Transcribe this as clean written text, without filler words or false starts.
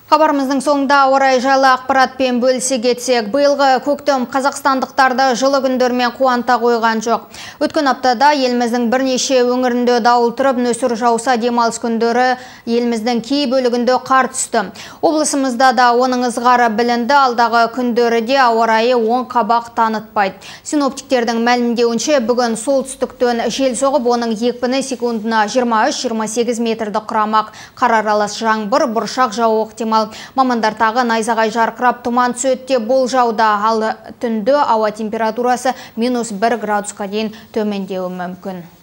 Хабарымыздың соңында орай жайлы ақпаратпен бөлісе кетсек, биылғы көктем қазақстандықтарды жылы күндермен қуанта қойған жоқ. Өткен аптада еліміздің бірнеше өңірінде дауыл тұрып, нөсер жауса, демалыс күндері еліміздің кей бөлігінде қар түсті. Облысымызда да оның ызғары білінді, алдағы күндері де ауа райы оң қабақ танытпайды. Синоптиктердің мәлімдеуінше, бүгін солтүстіктен жел соғып, оның екпіні секундына 23-28 метрді құрамақ. Қар аралас жаңбыр, бұршақ жаууы ықтимал. Мамандар тағы найзағай жарқырап тұман түседі деп болжауда, ал түнде ауа температурасы -1 градусқа дейін төмендеуі мүмкін.